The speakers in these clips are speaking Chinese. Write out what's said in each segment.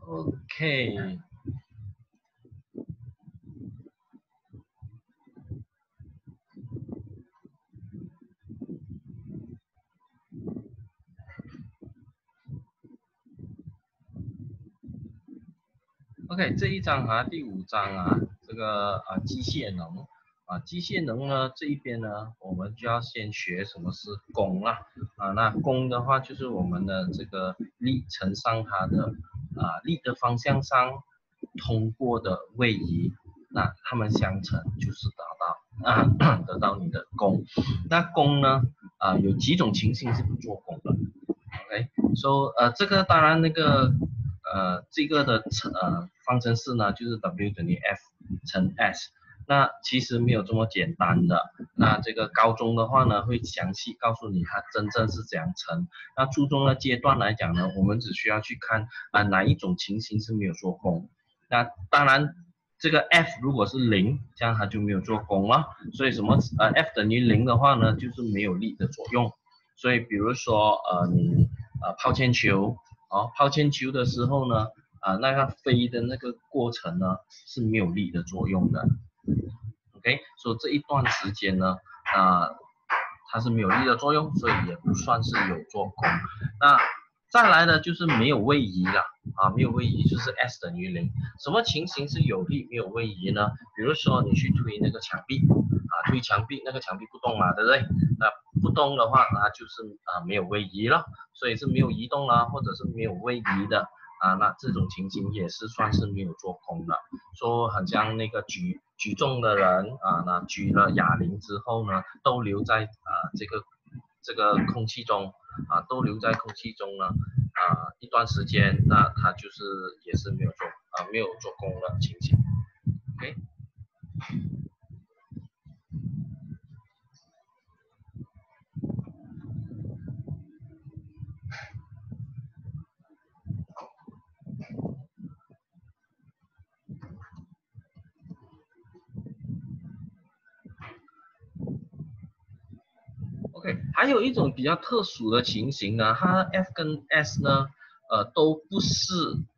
OK。OK， 这一章啊，第5章啊，这个机械能机械能呢这一边呢，我们就要先学什么是功啦那功的话就是我们的这个力乘上它的力的方向上通过的位移，那它们相乘就是得到你的功。那功呢有几种情形是不做功的。OK，so 这个当然那个这个的方程式呢，就是 W 等于 F 乘 S。那其实没有这么简单的。那这个高中的话呢，会详细告诉你它真正是怎样乘。那初中的阶段来讲呢，我们只需要去看哪一种情形是没有做功。那当然，这个 F 如果是0，这样它就没有做功了。所以什么F 等于0的话呢，就是没有力的作用。所以比如说你抛铅球。抛铅球的时候呢，那个飞的那个过程呢是没有力的作用的。OK， 所以这一段时间呢，它是没有力的作用，所以也不算是有做功。那再来呢就是没有位移了没有位移就是 S 等于0。什么情形是有力没有位移呢？比如说你去推那个墙壁推墙壁，那个墙壁不动嘛，对不对？那不动的话，它就是没有位移了，所以是没有移动啦，或者是没有位移的那这种情形也是算是没有做功的。说很像那个举重的人那举了哑铃之后呢，都留在这个空气中都留在空气中呢一段时间，那它就是也是没有做功的情形。OK。OK， 还有一种比较特殊的情形呢，它 F 跟 S 呢，都不是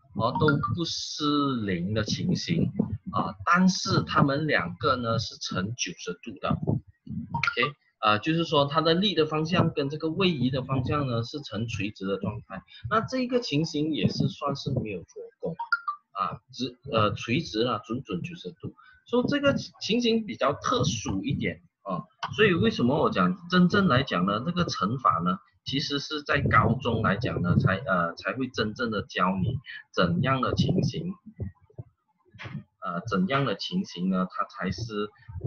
0的情形但是它们两个呢是呈90度的。OK，就是说它的力的方向跟这个位移的方向呢是呈垂直的状态。那这个情形也是算是没有做功垂直了，准90度。所以这个情形比较特殊一点所以为什么我讲真正来讲呢，这个乘法呢，其实是在高中来讲呢，才会真正的教你怎样的情形呢，它才是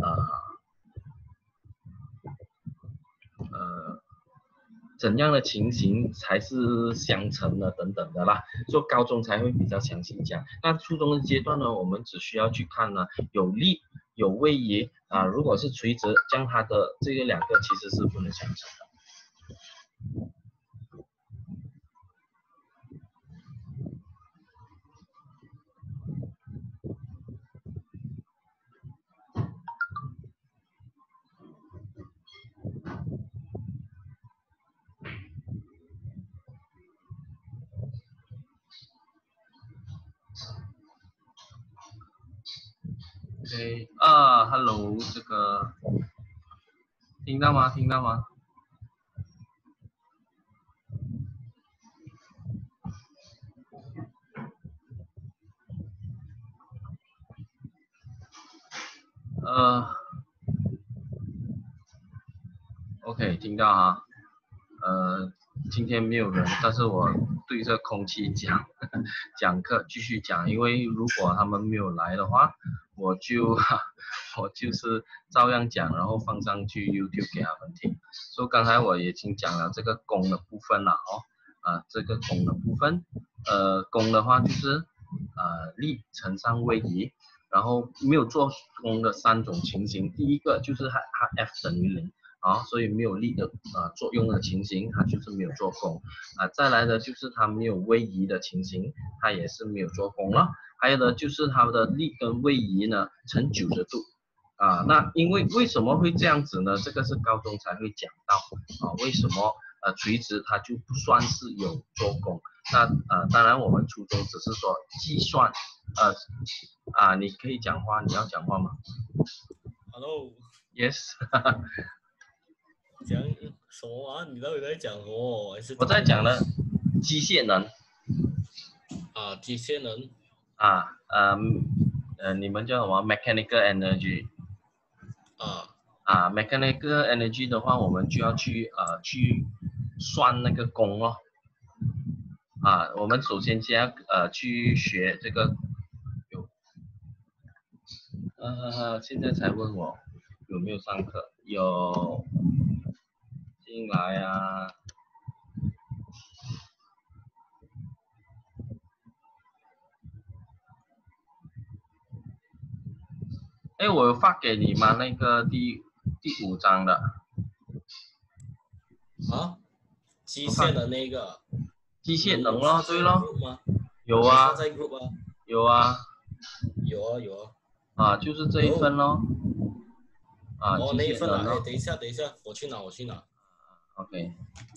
怎样的情形才是相乘的等等的啦，所以高中才会比较详细讲。那初中的阶段呢，我们只需要去看呢有力有位移如果是垂直，这样它的这个两个其实是不能相乘的。OK Hello， 这个听到吗？OK， 听到今天没有人，但是我对着空气讲课继续讲，因为如果他们没有来的话，我就是照样讲，然后放上去 YouTube 给他们听。所以刚才我已经讲了这个功的部分了这个功的部分，功的话就是力乘上位移，然后没有做功的3种情形，第一个就是它 F 等于0。所以没有力的作用的情形，它就是没有做功再来的就是它没有位移的情形，它也是没有做功了。还有呢就是它的力跟位移呢呈90度那为什么会这样子呢？这个是高中才会讲到为什么垂直它就不算是有做功。 那当然我们初衷只是说计算，你可以讲话，你要讲话吗 ？Hello， ？Yes 讲什么啊？你到底在讲什么？还是我在讲的机械能啊，机械能你们叫什么 mechanical energy mechanical energy 的话，我们就要去算那个功咯。我们首先先要去学这个现在才问我有没有上课，有进来啊。哎，我有发给你吗？那个第5章的机械的那个机械能咯，对咯，有啊， 啊，有啊，就是这一份咯，机那一份啊， 械能咯。 哎，等一下，我去拿。 OK。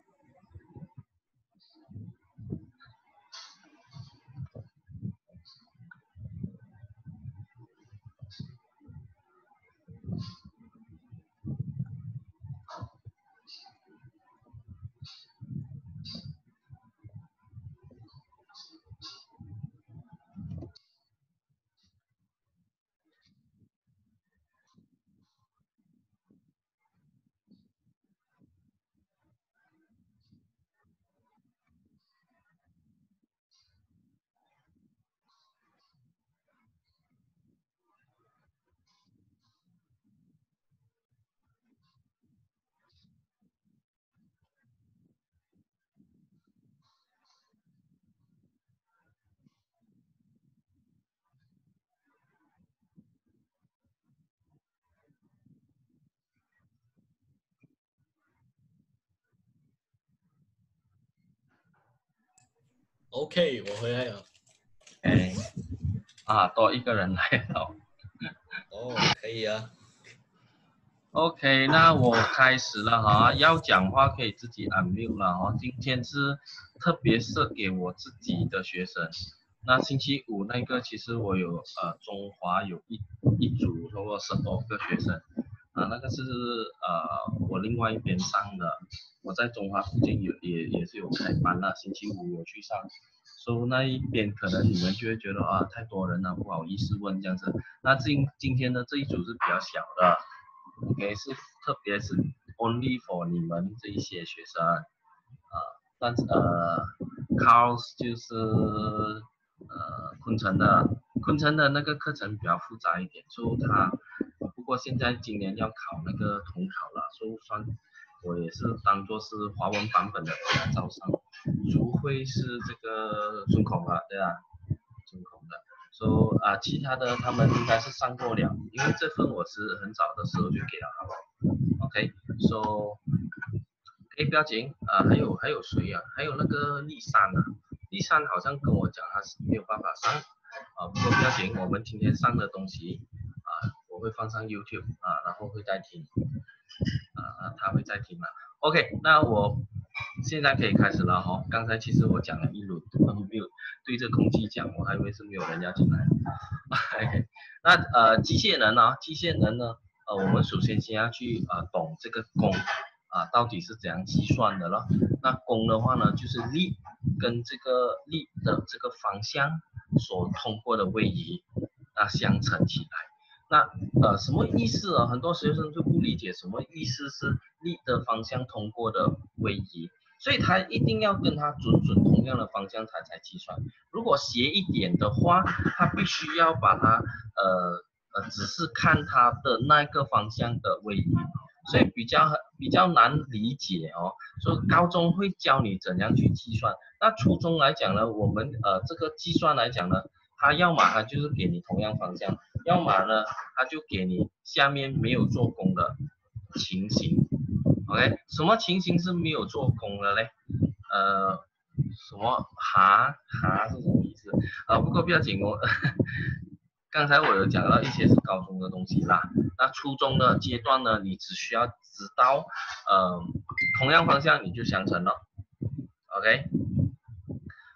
OK， 我回来了。 多一个人来了。 可以啊。 OK， 那我开始了哈，要讲话可以自己 unmute 了哈。今天是特别设给我自己的学生。那星期五那个其实我有中华有一组差不多12个学生，那个是我另外一边上的，我在中华附近也是有开班了，星期五我去上。所以那一边可能你们就会觉得太多人了，不好意思问这样子。那今天的这一组是比较小的。OK， 是特别是 only for 你们这一些学生但是Carl 就是昆城的那个课程比较复杂一点，所以不过现在今年要考那个统考了，所以我也是当做是华文版本的给他招上，除非是这个孙孔了，对啊，孙孔的。其他的他们应该是上过了，因为这份我是很早的时候就给了他们。OK，不要紧还有谁啊？还有那个丽珊丽珊好像跟我讲他是没有办法上不过不要紧，我们今天上的东西我会放上 YouTube 然后会再听他会再听OK， 那我现在可以开始了哈。刚才其实我讲了一轮，没有对着空气讲，我还以为是没有人要进来。OK， 那机械能呢，我们首先先要去懂这个功到底是怎样计算的了。那功的话呢，就是力跟这个力的这个方向所通过的位移相乘起来。那什么意思啊？很多学生就不理解什么意思是力的方向通过的位移，所以他一定要跟他准同样的方向才计算。如果斜一点的话，他必须要把它只是看他的那个方向的位移，所以比较难理解哦。所以高中会教你怎样去计算，那初中来讲呢，我们这个计算来讲呢，它要么它就是给你同样方向，要么呢它就给你下面没有做功的情形。OK， 什么情形是没有做功的嘞？什么是什么意思不过不要紧哦。刚才我有讲到一些是高中的东西啦，那初中的阶段呢，你只需要知道同样方向你就相乘了。OK，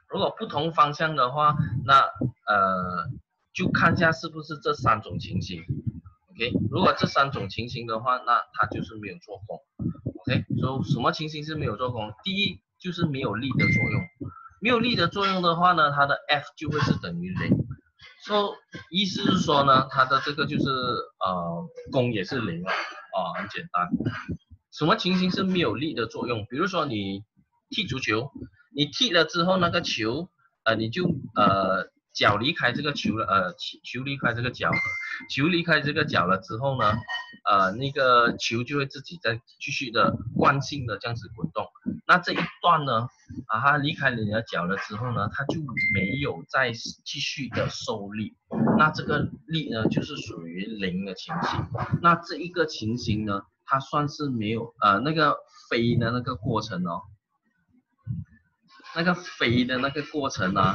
如果不同方向的话，那就看一下是不是这3种情形。OK， 如果这3种情形的话，那它就是没有做功。OK， 所以什么情形是没有做功？第一就是没有力的作用，没有力的作用的话呢，它的 F 就会是等于0。所以意思是说呢，它的这个就是功也是0了很简单。什么情形是没有力的作用？比如说你踢足球，你踢了之后那个球你就脚离开这个球了，球离开这个脚，球离开这个脚了之后呢，那个球就会自己再继续的惯性的这样子滚动。那这一段呢，它离开你的脚了之后呢，它就没有再继续的受力。那这个力呢，就是属于0的情形。那这一个情形呢，它算是没有那个飞的那个过程哦。那个飞的那个过程呢，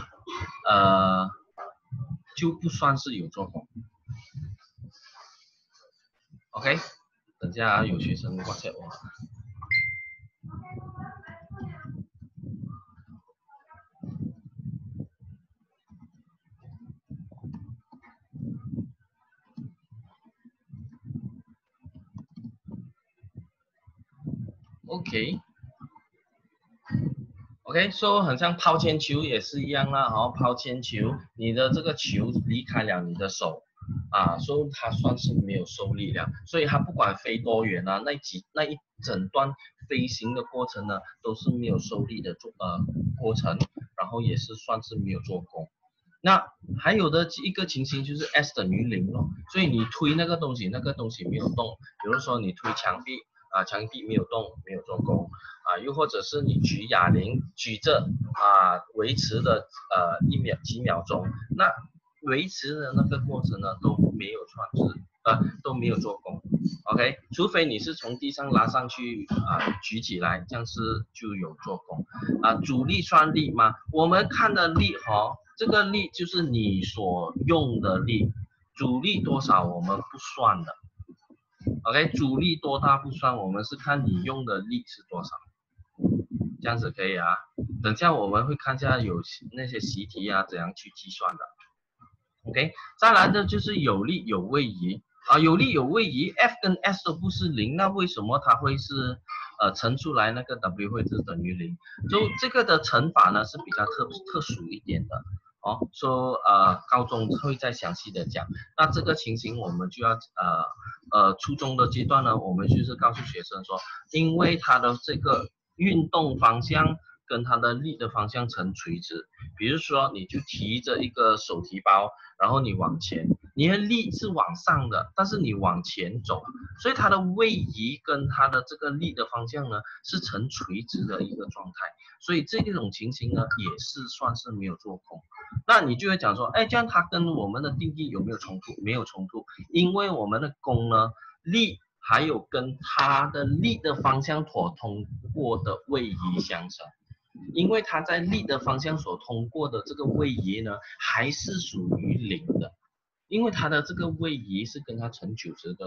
就不算是有做功。OK， 等下有学生WhatsApp我。OK， so 很像抛铅球也是一样啦，抛铅球，你的这个球离开了你的手，所以它算是没有受力了，所以它不管飞多远啊，那一整段飞行的过程呢，都是没有受力的过程，然后也是算是没有做功。那还有的一个情形就是 S 等于0咯，所以你推那个东西，那个东西没有动，比如说你推墙壁。墙壁没有动，没有做功又或者是你举哑铃举着维持的几秒钟，那维持的那个过程呢都没有都没有做功 ，OK， 除非你是从地上拉上去举起来，这样是就有做功主力算力吗？我们看的力这个力就是你所用的力，阻力多少我们不算的。OK， 阻力多大不算，我们是看你用的力是多少，这样子可以等下我们会看一下有那些习题怎样去计算的。OK， 再来的就是有力有位移有力有位移 ，F 跟 S 都不是0，那为什么它会是乘出来那个 W 会是等于0？就这个的乘法呢是比较特殊一点的。说高中会再详细的讲，那这个情形我们就要初中的阶段呢，我们就是告诉学生说，因为它的这个运动方向跟它的力的方向成垂直，比如说你就提着一个手提包，然后你往前，你的力是往上的，但是你往前走，所以它的位移跟它的这个力的方向呢是成垂直的一个状态，所以这种情形呢也是算是没有做功。那你就会讲说，这样它跟我们的定义有没有冲突？没有冲突，因为我们的功呢，力还有跟它的力的方向所通过的位移相乘，因为它在力的方向所通过的这个位移呢，还是属于0的，因为它的这个位移是跟它成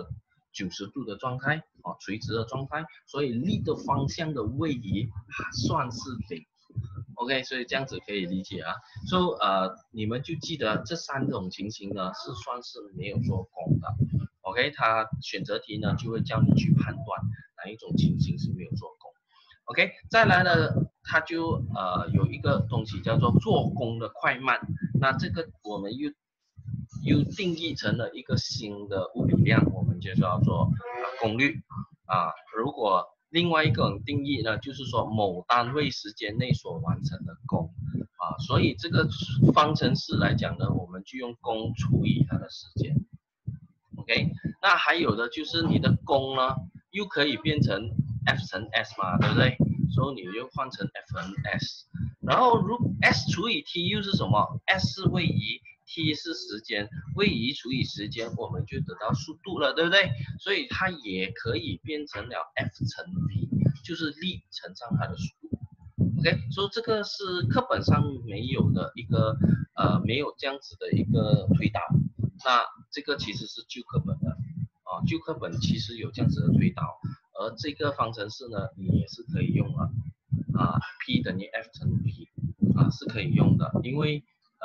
90度的状态垂直的状态，所以力的方向的位移算是0。OK， 所以这样子可以理解所以你们就记得这3种情形呢是算是没有做功的。OK， 它选择题呢就会叫你去判断哪一种情形是没有做功。OK， 再来呢，它就有一个东西叫做做功的快慢，那这个我们又定义成了一个新的物理量，我们就叫做功率如果另外一个定义呢，就是说某单位时间内所完成的功所以这个方程式来讲呢，我们就用功除以它的时间。OK， 那还有的就是你的功呢，又可以变成 F 乘 S 嘛，对不对？所以你就换成 F 乘 S， 然后S 除以 T 又是什么 ？S 是位移。T 是时间，位移除以时间，我们就得到速度了，对不对？所以它也可以变成了 F 乘 V， 就是力乘上它的速度。OK， 所以这个是课本上没有的一个没有这样子的一个推导。那这个其实是旧课本的旧课本其实有这样子的推导，而这个方程式呢，你也是可以用P等于 F 乘 V 个是可以用的，因为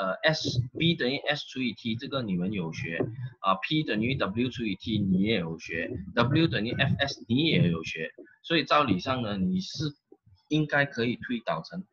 B 等于 S 除以 T 这个你们有学啊 ，P 等于 W 除以 T 你也有学 ，W 等于 Fs 你也有学，所以照理上呢你是应该可以推导成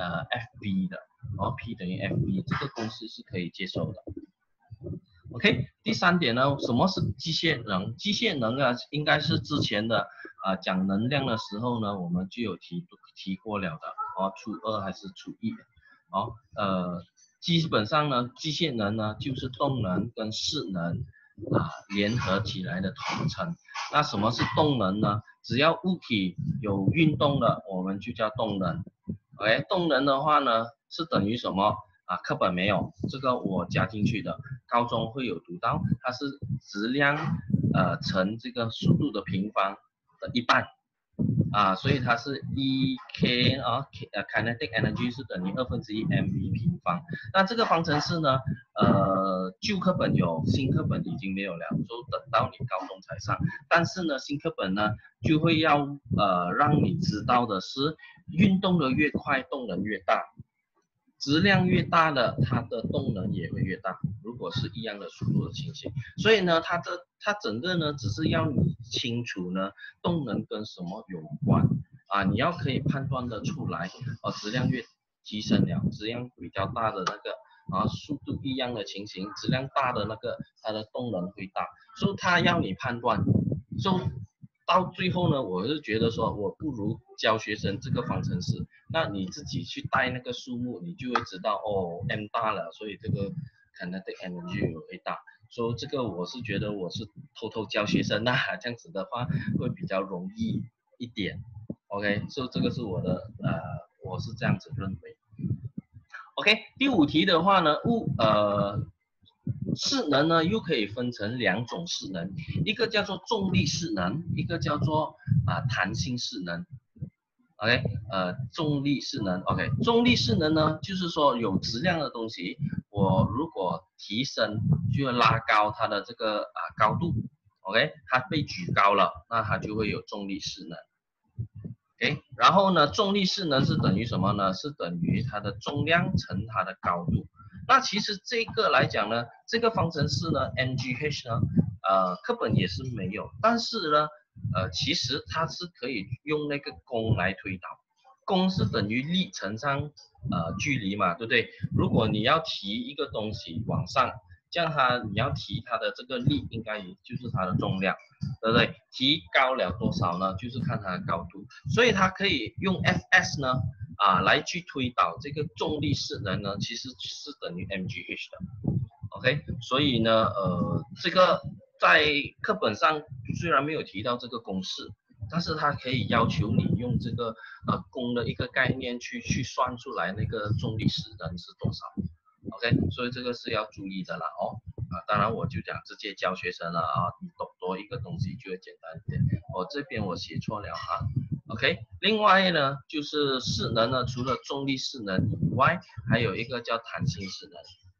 FB 的，然后 P 等于 FB 这个公式是可以接受的。OK， 第3点呢，什么是机械能？机械能啊，应该是之前的讲能量的时候呢，我们就有提过了的哦，除2还是除1哦，基本上呢，机械能呢就是动能跟势能联合起来的统称。那什么是动能呢？只要物体有运动的，我们就叫动能。OK， 动能的话呢是等于什么？课本没有，这个我加进去的，高中会有读到，它是质量乘这个速度的平方的1半所以它是1k kinetic energy 是等于1/2 mv 平方。那这个方程式呢，旧课本有，新课本已经没有了，就等到你高中才上。但是呢，新课本呢就会要让你知道的是，运动的越快，动能越大。质量越大的，它的动能也会越大。如果是一样的速度的情形，所以呢，它整个呢，只是要你清楚呢，动能跟什么有关你要可以判断的出来。质量越提升了，质量比较大的那个速度一样的情形，质量大的那个它的动能会大，所以它要你判断，所以到最后呢，我是觉得说，我不如教学生这个方程式，那你自己去带那个数目，你就会知道哦 ，m 大了，所以这个 kinetic energy 会大。所以这个我是觉得我是偷偷教学生这样子的话会比较容易一点。OK， 所以这个是我的我是这样子认为。OK， 第5题的话呢，势能呢又可以分成2种势能，一个叫做重力势能，一个叫做弹性势能。OK， 重力势能 ，OK， 重力势能呢就是说有质量的东西，我如果提升就要拉高它的这个高度 ，OK， 它被举高了，那它就会有重力势能。OK， 然后呢，重力势能是等于什么呢？是等于它的重量乘它的高度。那其实这个来讲呢，这个方程式呢 ，NGH 呢，课本也是没有，但是呢，其实它是可以用那个功来推导，功是等于力乘上距离嘛，对不对？如果你要提一个东西往上，这样你要提它的这个力，应该也就是它的重量，对不对？提高了多少呢？就是看它的高度，所以它可以用 Fs 呢。来去推导这个重力势能呢，其实是等于 mgh 的 ，OK， 所以呢，这个在课本上虽然没有提到这个公式，但是它可以要求你用这个功的一个概念去算出来那个重力势能是多少 ，OK， 所以这个是要注意的啦哦。当然我就讲直接教学生了你懂多一个东西就会简单一点。这边我写错了OK， 另外呢，就是势能呢，除了重力势能以外，还有一个叫弹性势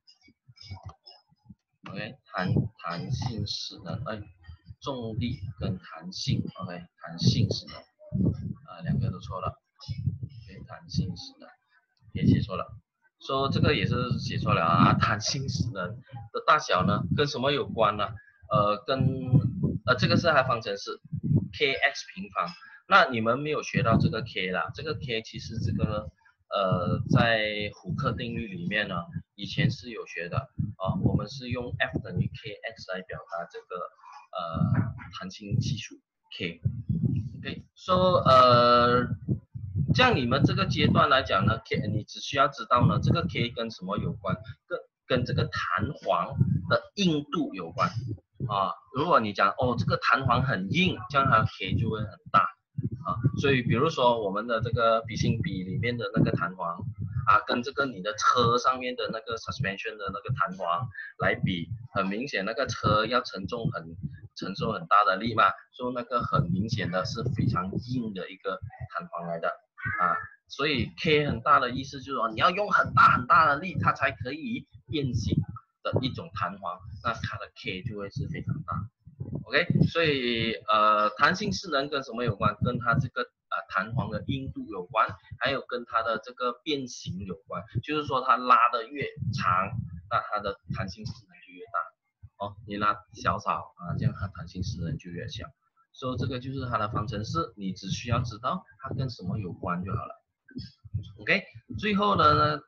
能。OK， 弹性势能，重力跟弹性 ，OK， 弹性势能，两个都错了。OK， 弹性势能也写错了，说这个也是写错了弹性势能的大小呢，跟什么有关呢？这个是它方程式 kx 平方。那你们没有学到这个 k 啦，这个 k 其实这个在胡克定律里面呢，以前是有学的我们是用 F 等于 kx 来表达这个弹性系数 k。OK，so 这样你们这个阶段来讲呢 ，k 你只需要知道呢，这个 k 跟什么有关？跟这个弹簧的硬度有关如果你讲这个弹簧很硬，这样它 k 就会很大所以比如说我们的这个笔芯笔里面的那个弹簧跟这个你的车上面的那个 suspension 的那个弹簧来比，很明显那个车要承受很大的力嘛，所以那个很明显的是非常硬的一个弹簧来的所以 K 很大的意思就是说你要用很大很大的力，它才可以变形的一种弹簧，那它的 K 就会是非常大。OK， 所以弹性势能跟什么有关？跟它这个弹簧的硬度有关，还有跟它的这个变形有关，就是说它拉的越长，那它的弹性势能就越大。哦，你拉小这样它弹性势能就越小。所以这个就是它的方程式，你只需要知道它跟什么有关就好了。OK， 最后的呢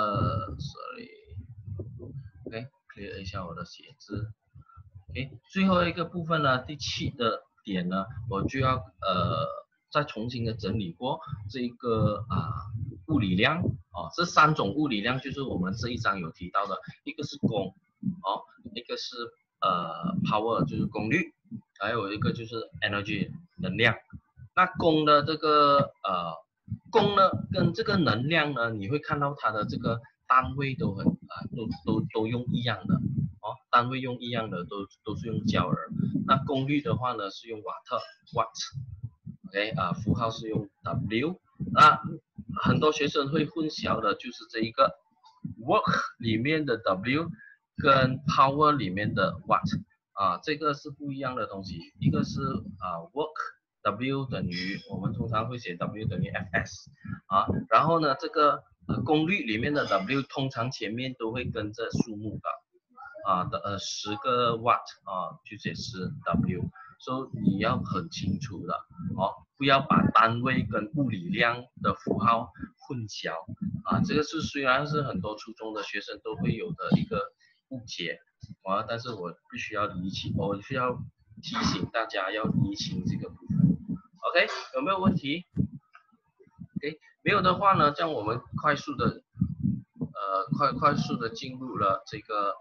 ，clear 一下我的写字。OK， 最后一个部分呢，第7的点呢，我就要再重新的整理过这个物理量这3种物理量就是我们这一章有提到的，一个是功一个是power 就是功率，还有一个就是 energy 能量。那功的这个功呢跟这个能量呢，你会看到它的这个单位都很都用一样的单位用一样的都是用焦耳。那功率的话呢是用瓦特 ，OK 符号是用 W。那很多学生会混淆的就是这一个 work 里面的 W 跟 power 里面的 watt 这个是不一样的东西。一个是work W 等于我们通常会写 W 等于 Fs 然后呢这个功率里面的 W 通常前面都会跟着数目的10个 watt 就写10W， 所以你要很清楚的不要把单位跟物理量的符号混淆这个是虽然是很多初中的学生都会有的一个误解但是我必须要厘清，我需要提醒大家要厘清这个部分。OK， 有没有问题 ？OK， 没有的话呢，这样我们快速的快速的进入了这个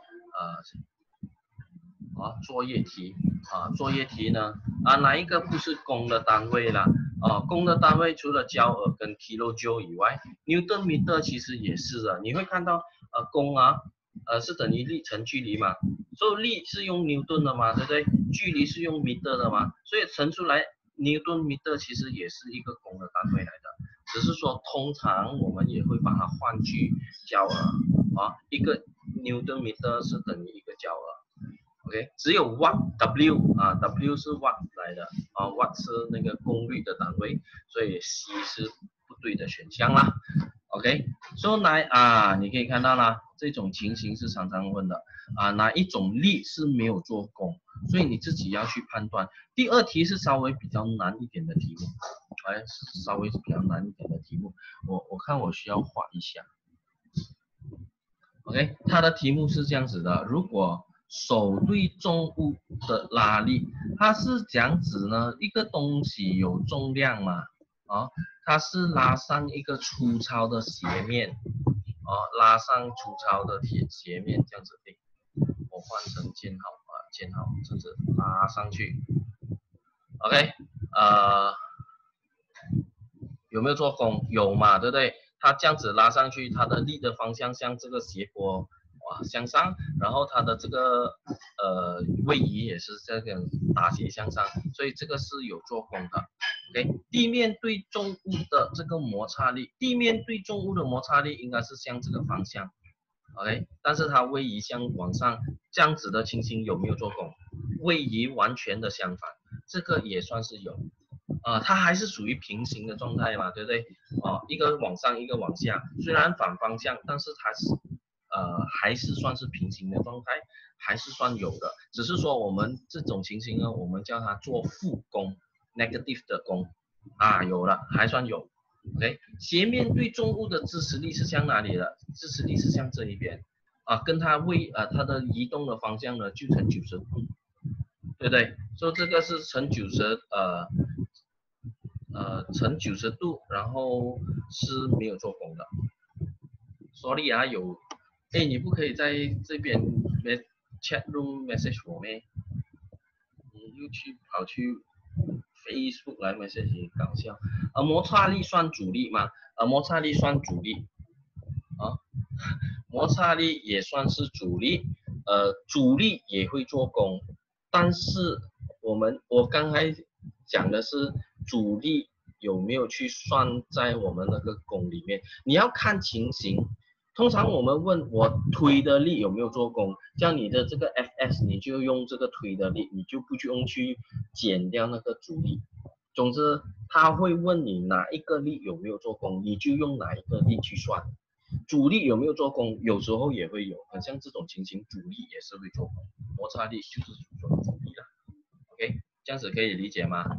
作业题作业题呢哪一个不是功的单位啦？功的单位除了焦耳跟 kilojoule 以外 ，Newton meter 其实也是的。你会看到功是等于力乘距离嘛，所以力是用 Newton 的嘛，对不对？距离是用 meter 的嘛，所以乘出来 Newton meter 其实也是一个功的单位来的，只是说通常我们也会把它换去焦耳一个 Newton meter 是等于一个焦耳。OK， 只有 watt W 是 watt 来的watt 是那个功率的单位，所以 C 是不对的选项啦。OK， 所以来你可以看到啦，这种情形是常常问的哪一种力是没有做功，所以你自己要去判断。第2题是稍微比较难一点的题目，稍微比较难一点的题目，我看我需要画一下。OK， 它的题目是这样子的，如果手对重物的拉力，它是这样子呢，一个东西有重量嘛它是拉上一个粗糙的斜面拉上粗糙的斜面这样子我换成箭号这样子拉上去 OK 有没有做功？有嘛，对不对？它这样子拉上去，它的力的方向向这个斜坡向上，然后它的这个位移也是这个打斜向上，所以这个是有做功的。OK， 地面对重物的这个摩擦力，地面对重物的摩擦力应该是向这个方向。OK， 但是它位移向往上，这样子的情形有没有做功？位移完全的相反，这个也算是有。它还是属于平行的状态嘛，对不对？一个往上，一个往下，虽然反方向，但是它是还是算是平行的状态，还是算有的。只是说我们这种情形呢，我们叫它做负功 ，negative 的功有了，还算有。OK， 斜面对重物的支持力是向哪里的？支持力是向这一边跟它它的移动的方向呢，就成90度，对不对？所以这个是成乘90度，然后是没有做功的。Sorry 有，你不可以在这边 chat room message 我咩？你又跑去 Facebook 来 message， 搞笑。摩擦力算阻力嘛？摩擦力算阻力摩擦力也算是阻力，阻力也会做功，但是我刚才讲的是阻力有没有去算在我们那个功里面，你要看情形。通常我们问我推的力有没有做功，像你的这个 Fs 你就用这个推的力，你就不用去减掉那个阻力总之他会问你哪一个力有没有做功，你就用哪一个力去算。主力有没有做功，有时候也会有，很像这种情形，主力也是会做功，摩擦力就是主力了。OK， 这样子可以理解吗？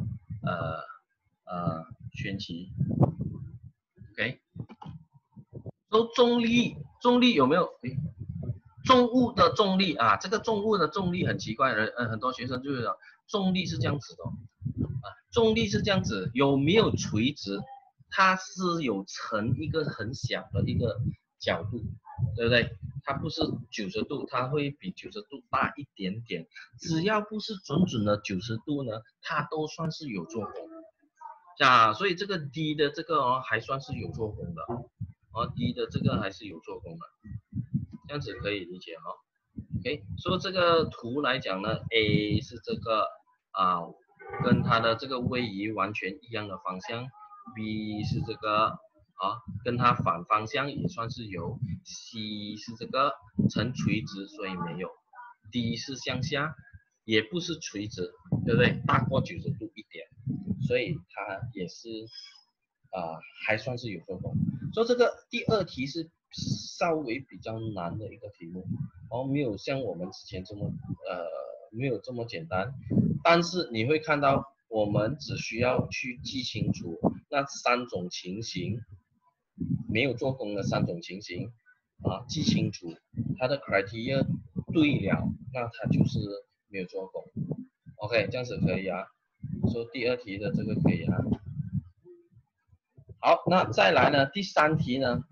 宣奇 ，OK， 都重力有没有？重物的重力啊，这个重物的重力很奇怪的，很多学生就是说重力是这样子的，重力是这样子，有没有垂直？它是有成一个很小的一个角度，对不对？它不是90度，它会比90度大一点点。只要不是准的90度呢，它都算是有做功。所以这个低的这个还算是有做功的，低的这个还是有做功的，这样子可以理解OK， 所以这个图来讲呢 ，A 是这个跟它的这个位移完全一样的方向 ，B 是这个跟它反方向也算是有 ，C 是这个呈垂直，所以没有 ，D 是向下，也不是垂直，对不对？大过90度一点，所以它也是还算是有做功。所以这个第二题是稍微比较难的一个题目，没有像我们之前这么没有这么简单，但是你会看到我们只需要去记清楚那3种情形，没有做功的3种情形记清楚它的 criteria 对了，那它就是没有做功。OK， 这样子可以啊。说第二题的这个可以啊。好，那再来呢？第3题呢？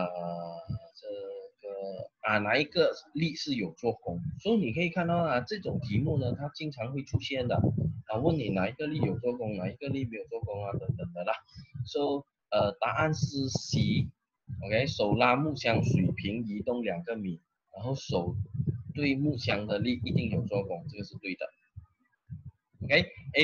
这个哪一个力是有做功？所以你可以看到这种题目呢，它经常会出现的问你哪一个力有做功，哪一个力没有做功等等的啦。So 答案是 C。OK， 手拉木箱水平移动2个米，然后手对木箱的力一定有做功，这个是对的。OK，A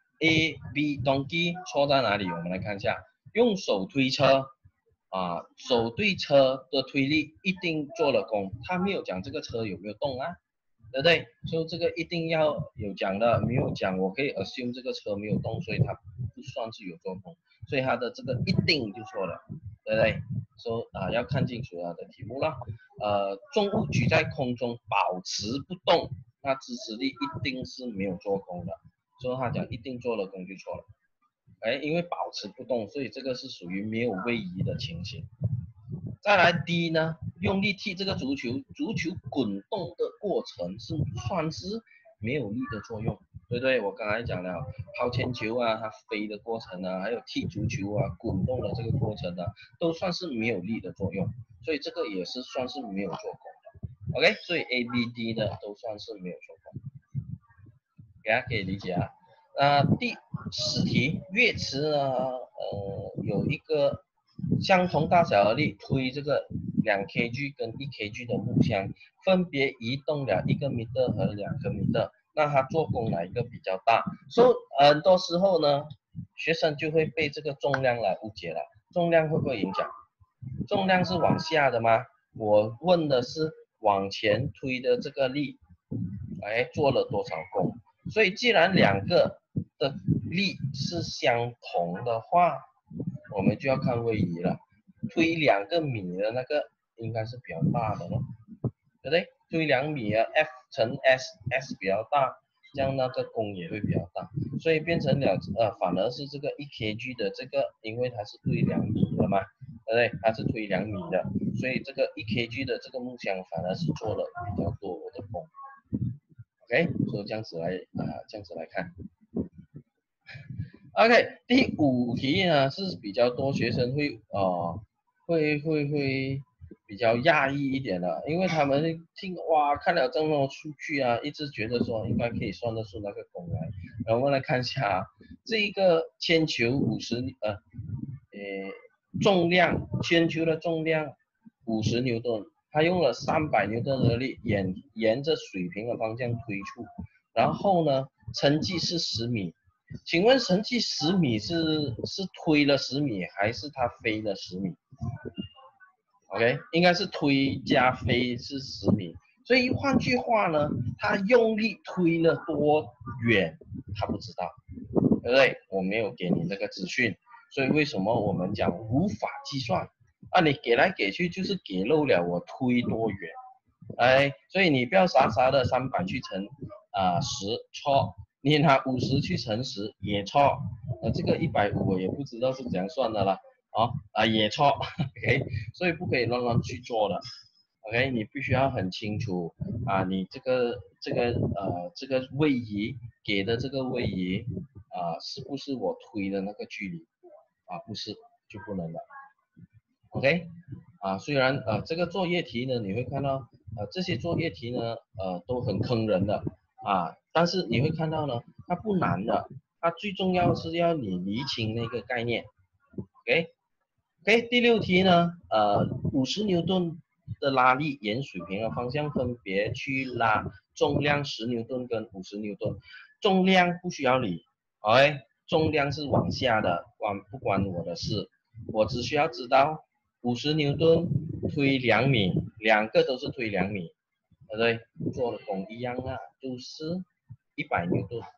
B donkey 错在哪里？我们来看一下。用手推车手对车的推力一定做了功，他没有讲这个车有没有动对不对？所以这个一定要有讲的，没有讲我可以 assume 这个车没有动，所以它不算是有做功，所以它的这个一定就错了，对不对？说要看清楚它的题目了。重物举在空中保持不动，那支持力一定是没有做功的，所以他讲一定做了功就错了。因为保持不动，所以这个是属于没有位移的情形。再来 D 呢，用力踢这个足球，足球滚动的过程是算是没有力的作用，对不对？我刚才讲了抛铅球它飞的过程还有踢足球滚动的这个过程都算是没有力的作用，所以这个也是算是没有做功的。OK， 所以 A、B、D 呢都算是没有做功，大家可以理解第4题，乐池呢，有一个相同大小的力推这个2 kg 跟1 kg 的木箱，分别移动了1个米和2个米，那它做功哪一个比较大？所以很多时候呢，学生就会被这个重量来误解了。重量会不会影响？重量是往下的吗？我问的是往前推的这个力，做了多少功？所以既然2个的力是相同的话，我们就要看位移了。推2个米的那个应该是比较大的咯，对不对？推2米F 乘 S 比较大，这样那个功也会比较大，所以变成了反而是这个1 kg 的这个，因为它是推2米的嘛，对不对？它是推2米的，所以这个1 kg 的这个木箱反而是做了比较多的功。OK， 所以这样子来看。OK， 第5题呢是比较多学生会比较讶异一点的，因为他们看了这么多数据一直觉得说应该可以算得出那个功来。然后我们来看一下这一个铅球重量，铅球的重量50牛顿，它用了300牛顿的力沿着水平的方向推出，然后呢成绩是10米。请问成绩10米是推了10米还是它飞了10米 ？OK， 应该是推加飞是10米。所以换句话呢，他用力推了多远，他不知道，对不对不对？我没有给你这个资讯，所以为什么我们讲无法计算啊？你给来给去就是给漏了我推多远，哎，所以你不要傻傻的300去乘10错，你拿50去乘10也错，这个150我也不知道是怎样算的了，也错，OK， 所以不可以乱乱去做的。OK， 你必须要很清楚你这个位移给的这个位移是不是我推的那个距离不是就不能了。OK， 虽然这个作业题呢，你会看到这些作业题呢都很坑人的但是你会看到呢，它不难的，它最重要是要你厘清那个概念。OK， 第6题呢，50牛顿的拉力沿水平的方向分别去拉重量10牛顿跟50牛顿，重量不需要理 ，OK， 重量是往下的，不关我的事，我只需要知道50牛顿推2米，两个都是推2米，对不对？做的功一样就是100牛顿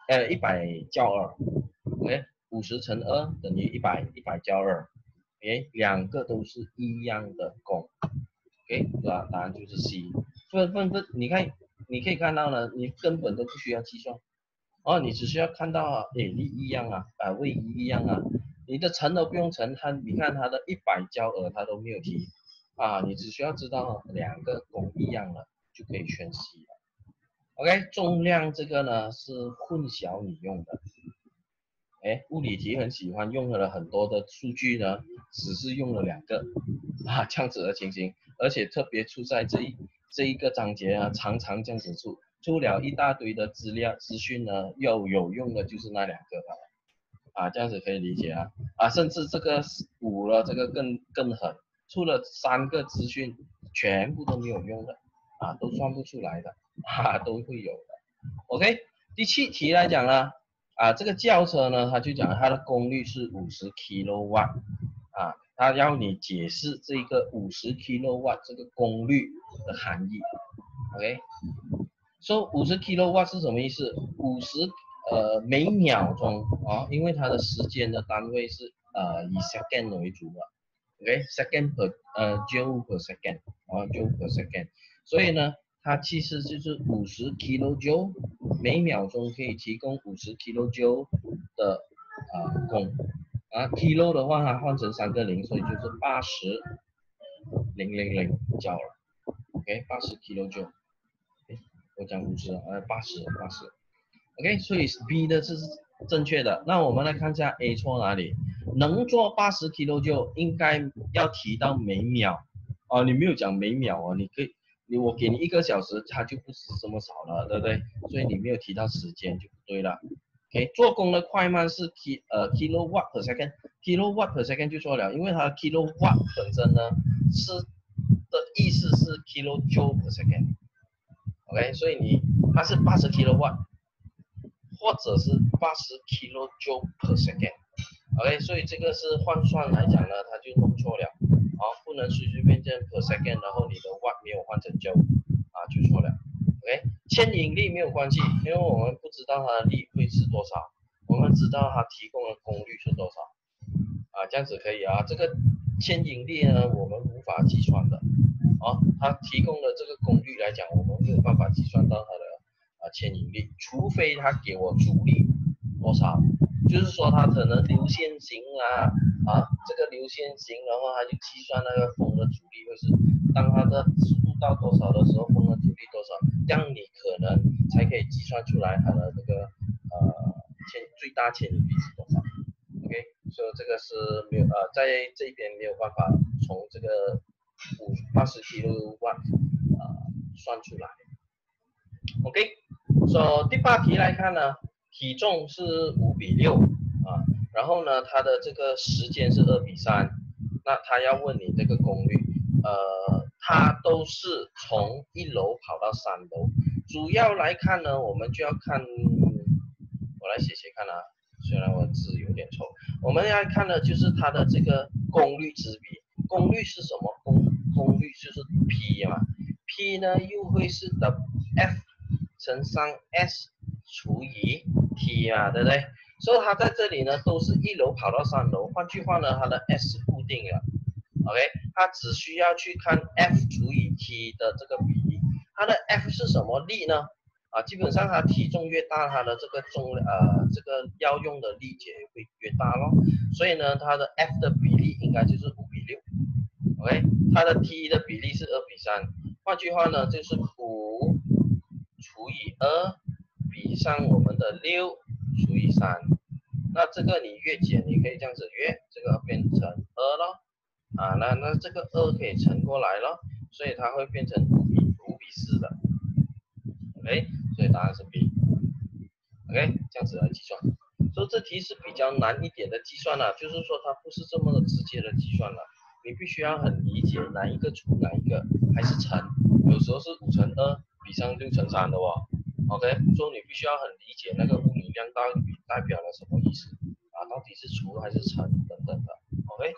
，100焦耳 ，OK， 50乘2等于100焦耳。OK， 两个都是一样的功 ，OK， 答案就是 C。你看，你可以看到呢，你根本都不需要计算，你只需要看到力一样位移一样你的乘都不用乘，你看它的100焦耳它都没有提你只需要知道两个功一样了就可以选 C 了。OK， 重量这个呢是混淆你用的。物理题很喜欢用了很多的数据呢，只是用了2个这样子的情形，而且特别出在这一个章节常常这样子出了一大堆的资讯呢，有用的就是那2个这样子可以理解甚至这个5了，这个更狠，出了3个资讯全部都没有用的都算不出来的都会有的。OK， 第7题来讲呢。这个轿车呢，它就讲它的功率是50 kW 它要你解释这个50 kW 这个功率的含义。OK， 说50 kW 是什么意思？50每秒钟因为它的时间的单位是以 second 为主的。OK，second per joule per second joule per second， 所以呢。它其实就是50 kJ， 每秒钟可以提供50 kJ 的功kilo 的话它换成3个0，所以就是80,000焦耳。OK， 80 kJ， 我讲5080。OK， 所以 B 的是正确的。那我们来看一下 A 错哪里？能做80 kJ 应该要提到每秒你没有讲每秒你可以。我给你1个小时，它就不是这么少了，对不对？所以你没有提到时间就不对了。OK， 做工的快慢是kilowatt per second，kilowatt per second 就错了，因为它的 kilowatt 本身呢的意思是 kilojoule per second。OK， 所以它是80 kilowatt， 或者是80 kilojoule per second。OK， 所以这个是换算来讲呢，它就弄错了。不能随随便便 per second， 然后你的 watt 没有换成 joule 就错了。OK， 牵引力没有关系，因为我们不知道它的力会是多少，我们知道它提供的功率是多少这样子可以这个牵引力呢，我们无法计算的它提供的这个功率来讲，我们没有办法计算到它的牵引力，除非它给我阻力多少。就是说它可能流线型这个流线型，然后它就计算那个风的阻力会是当它的速度到多少的时候，风的阻力多少，这样你可能才可以计算出来它的这个最大牵引力是多少。OK， 所以这个是没有在这边没有办法从这个80 kW 算出来。OK， 所以第8题来看呢。体重是5比6然后呢，它的这个时间是2比3，那他要问你这个功率，它都是从1楼跑到3楼，主要来看呢，我们就要看，我来写看虽然我字有点丑，我们要看的就是它的这个功率之比，功率是什么？功率就是 P 嘛 ，P 呢又会是的 F 乘上 S。除以 T 对不对？ 所以它在这里呢都是1楼跑到3楼，换句话呢，它的 S 是固定的。OK， 它只需要去看 F 除以 T 的这个比例，它的 F 是什么力呢？基本上它体重越大，它的这个这个要用的力节会越大咯，所以呢，它的 F 的比例应该就是5:6。OK， 它的 T 的比例是2:3，换句话呢，就是5除以2比上我们的6除以3。那这个你越减，你可以这样子越，这个变成2咯。那这个2可以乘过来咯，所以它会变成5:4的。OK， 所以答案是 B。OK， 这样子来计算。所以这题是比较难一点的计算了，就是说它不是这么的直接的计算了，你必须要很理解哪一个除哪一个，还是乘，有时候是5乘2比上6乘3的哦。OK， 所以你必须要很理解那个物理量到底代表了什么意思到底是除还是乘等等的。OK。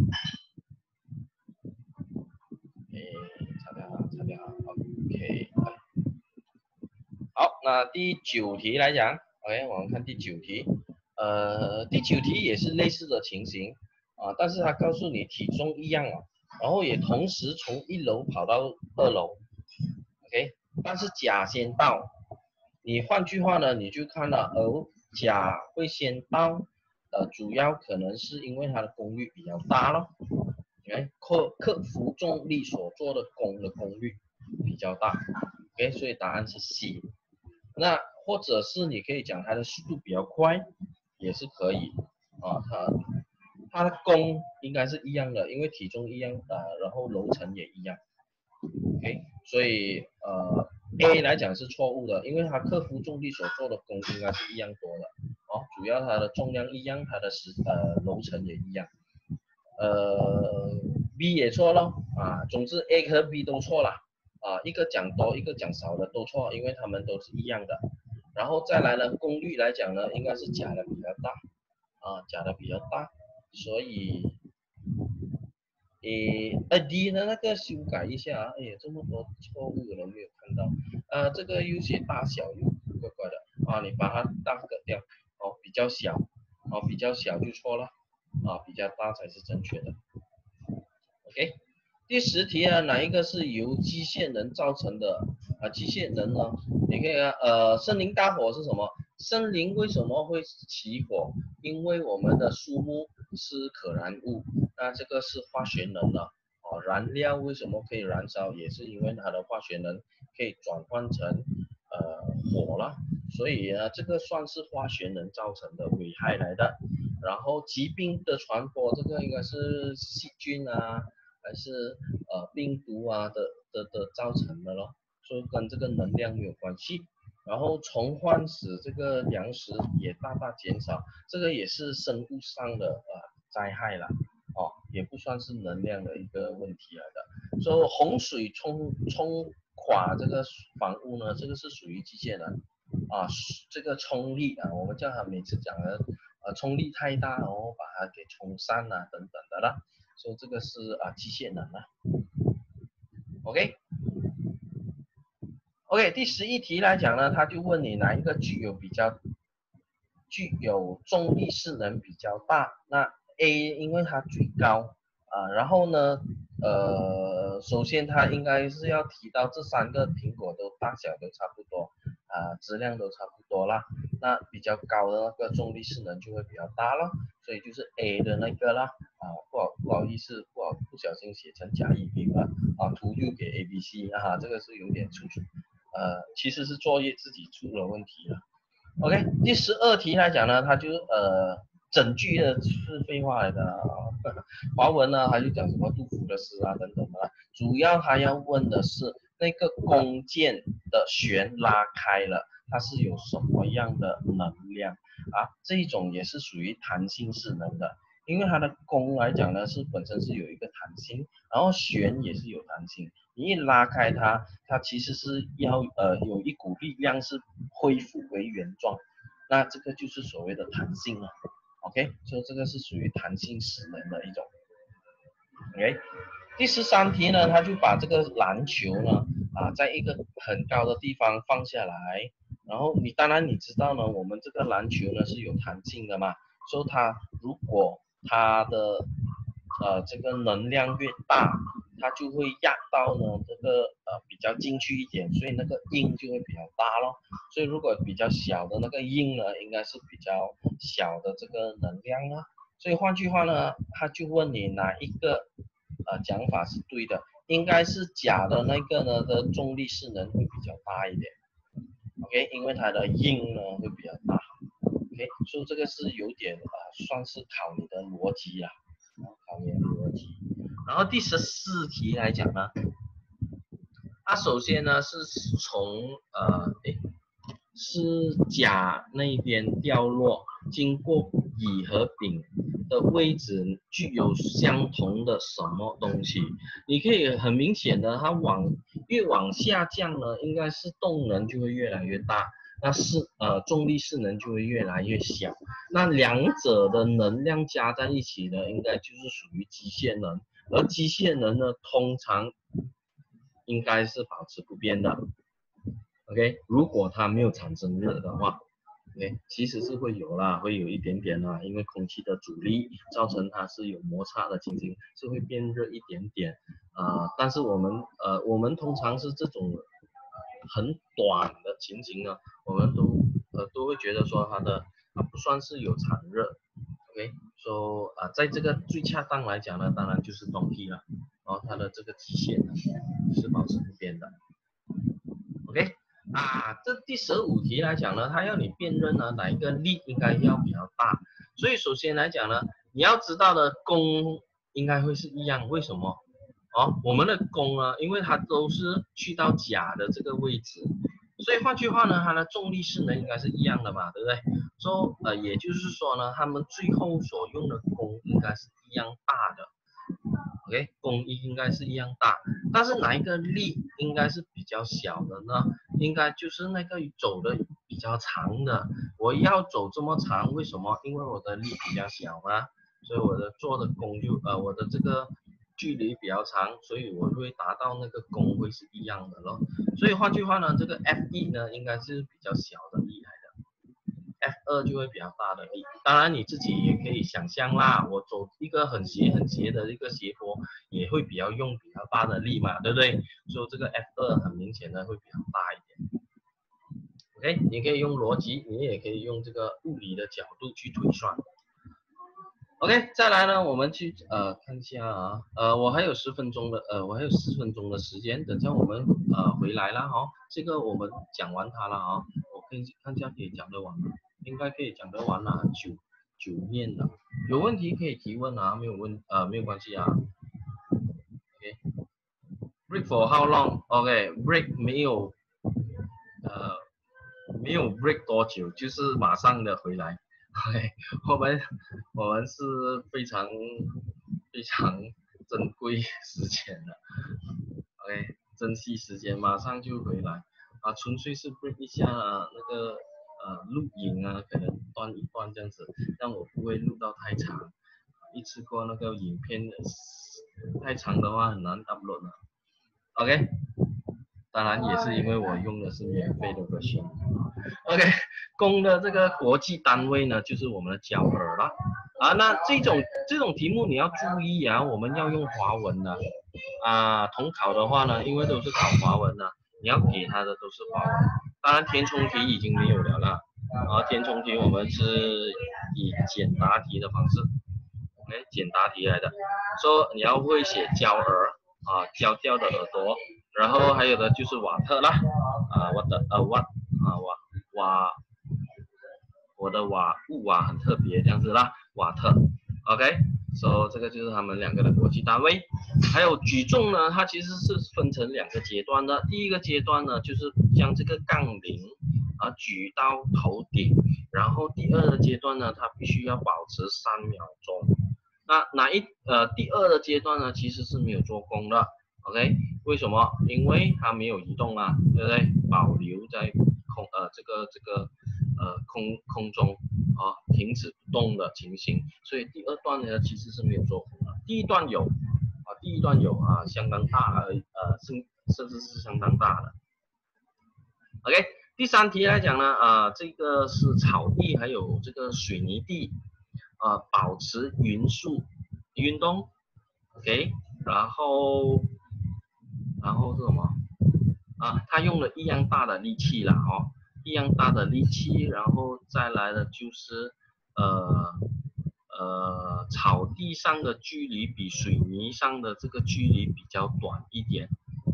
差点OK， 好，那第9题来讲 ，OK， 我们看第9题，第9题也是类似的情形但是它告诉你体重一样然后也同时从1楼跑到2楼 ，OK， 但是甲先到，你换句话呢，你就看了甲会先到，主要可能是因为它的功率比较大咯。克服重力所做的功的功率比较大 ，OK， 所以答案是 C。那或者是你可以讲它的速度比较快，也是可以它的功应该是一样的，因为体重一样然后楼层也一样 ，OK， 所以A 来讲是错误的，因为它克服重力所做的功应该是一样多的主要它的重量一样，它的楼层也一样。B 也错了总之 A 和 B 都错了一个讲多一个讲少的都错，因为他们都是一样的。然后再来呢，功率来讲呢，应该是甲的比较大甲的比较大，所以D 的那个修改一下哎呀，这么多错误了没有看到这个有些大小又怪怪的你把它大个掉比较小比较小就错了比较大才是正确的。OK， 第10题哪一个是由机械能造成的机械能呢？你可以森林大火是什么？森林为什么会起火？因为我们的树木是可燃物，那这个是化学能了燃料为什么可以燃烧？也是因为它的化学能可以转换成火了，所以这个算是化学能造成的危害来的。然后疾病的传播，这个应该是细菌还是病毒的造成的咯，所以跟这个能量没有关系。然后虫患使这个粮食也大大减少，这个也是生物上的灾害啦也不算是能量的一个问题来的。所以洪水冲垮这个房屋呢，这个是属于机械能这个冲力我们叫它每次讲的冲力太大然后把它给冲散等等的啦，所以这个是机械能OK， 第11题来讲呢，他就问你哪一个具有重力势能比较大，那 A 因为它最高然后呢首先它应该是要提到这3个苹果都大小都差不多质量都差不多啦，那比较高的那个重力势能就会比较大了，所以就是 A 的那个啦不好意思不小心写成甲乙丙了图就给 ABC 这个是有点粗其实是作业自己出了问题了。OK， 第12题来讲呢，它就整句的是废话来的华文呢，它就讲什么杜甫的诗等等的，主要它要问的是那个弓箭的弦拉开了，它是有什么样的能量这一种也是属于弹性势能的，因为它的弓来讲呢是本身是有一个弹性，然后弦也是有弹性，你一拉开它其实是要有一股力量是恢复为原状，那这个就是所谓的弹性了。OK， 所以这个是属于弹性势能的一种。OK， 第13题呢，他就把这个篮球呢在一个很高的地方放下来， 然后当然你知道呢，我们这个篮球呢是有弹性的嘛，所以它如果它的这个能量越大，它就会压到呢这个比较进去一点，所以那个印就会比较大咯。所以如果比较小的那个印呢，应该是比较小的这个能量啊。所以换句话呢，他就问你哪一个讲法是对的，应该是甲的那个呢的重力势能会比较大一点。OK， 因为它的印呢会比较大。OK， 所以这个是有点算是考你的逻辑啦，考你的逻辑。然后第14题来讲呢，它首先呢是从是甲那边掉落，经过乙和丙的位置具有相同的什么东西？你可以很明显的，它越往下降呢，应该是动能就会越来越大，那重力势能就会越来越小。那两者的能量加在一起呢，应该就是属于机械能，而机械能呢，通常应该是保持不变的。OK， 如果它没有产生热的话 ，OK， 其实是会有啦，会有一点点啦，因为空气的阻力造成它是有摩擦的情形，是会变热一点点但是我们通常是这种很短的情形呢，我们都会觉得说它不算是有产热 ，OK， 说在这个最恰当来讲呢，当然就是东西了，然后它的这个极限呢是保持不变的 ，OK。这第15题来讲呢，它要你辨认呢哪一个力应该要比较大，所以首先来讲呢，你要知道的功应该会是一样，为什么？我们的功呢，因为它都是去到甲的这个位置，所以换句话呢，它的重力势能应该是一样的嘛，对不对？所以也就是说呢，他们最后所用的功应该是一样大的。OK， 功应该是一样大，但是哪一个力应该是比较小的呢？应该就是那个走的比较长的。我要走这么长，为什么？因为我的力比较小嘛，所以我的做的功我的这个距离比较长，所以我会达到那个功会是一样的咯。所以换句话呢，这个 F1 呢应该是比较小的力来的。F2 就会比较大的力，当然你自己也可以想象啦，我走一个很斜的一个斜坡，也会用比较大的力嘛，对不对？所以这个 F2 很明显的会比较大一点。OK， 你可以用逻辑，你也可以用这个物理的角度去推算。OK， 再来呢，我们去看一下我还有10分钟的我还有4分钟的时间，等下我们回来了哈，这个我们讲完它了我看一下可以讲得完吗？应该可以讲得完啦，9面的，有问题可以提问没有关系OK，break for how long？ OK，break 没有break 多久，就是马上的回来。OK， 我们是非常珍贵时间的 ，OK， 珍惜时间，马上就回来纯粹是 break 一下那个录影可能断一断这样子，但我不会录到太长，一次过那个影片太长的话很难 upload 了 ，OK。当然也是因为我用的是免费的version。OK， 功的这个国际单位呢，就是我们的焦耳了那这种题目你要注意我们要用华文的统考的话呢，因为都是考华文的，你要给他的都是华文。当然填充题已经没有了啦，填充题我们是以简答题的方式 ，OK， 简答题来的，说你要会写焦耳焦掉的耳朵。然后还有的就是瓦特啦，我的瓦很特别这样子啦，瓦特 ，OK， 所以这个就是他们两个的国际单位。还有举重呢，它其实是分成2个阶段的，第一个阶段呢就是将这个杠铃举到头顶，然后第2个阶段呢，它必须要保持3秒钟。那第2个阶段呢，其实是没有做功的。OK， 为什么？因为它没有移动对不对？保留在空中停止不动的情形，所以第2段呢其实是没有做功的。第一段有相当大甚至是相当大的。OK， 第3题来讲呢，这个是草地还有这个水泥地，保持匀速运动 ，OK， 然后是什么？他用了一样大的力气啦，一样大的力气，然后再来的就是草地上的距离比水泥上的这个距离比较短一点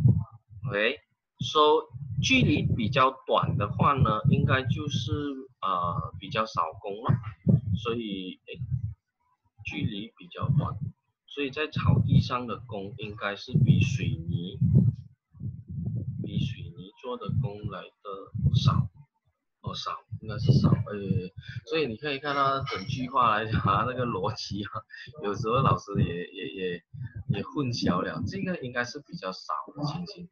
，OK，so 距离比较短的话呢，应该就是比较少功了，所以距离比较短，所以在草地上的功应该是比水泥做的功来的少。少应该是少，所以你可以看到整句话来讲那个逻辑有时候老师也混淆了，这个应该是比较少的情形，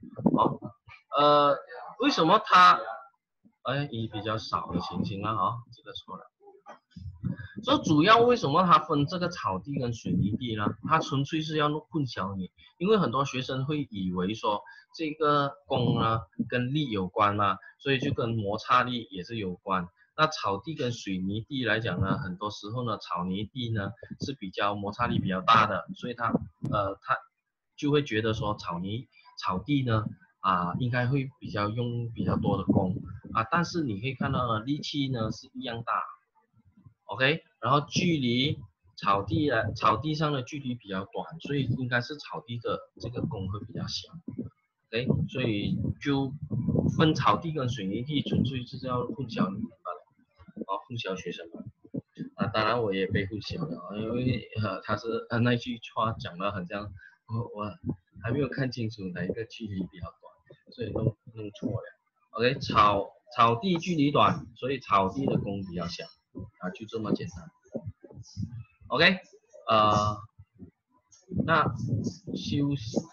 为什么它也比较少的情形啊，这个错了。所以主要为什么它分这个草地跟水泥地呢？它纯粹是要混淆你，因为很多学生会以为说这个功呢跟力有关嘛，所以就跟摩擦力也是有关。那草地跟水泥地来讲呢，很多时候呢，草泥地呢是比较摩擦力比较大的，所以他就会觉得说草地呢应该会用比较多的功但是你可以看到呢，力气呢是一样大。OK， 然后距离草地上的距离比较短，所以应该是草地的这个功会比较小。OK， 所以就分草地跟水泥地，纯粹就是要混淆你们罢了，混淆学生们。当然我也被混淆了，因为他是那句话讲的很像我还没有看清楚哪一个距离比较短，所以弄错了。OK， 草地距离短，所以草地的功比较小。就这么简单。OK， 那休息。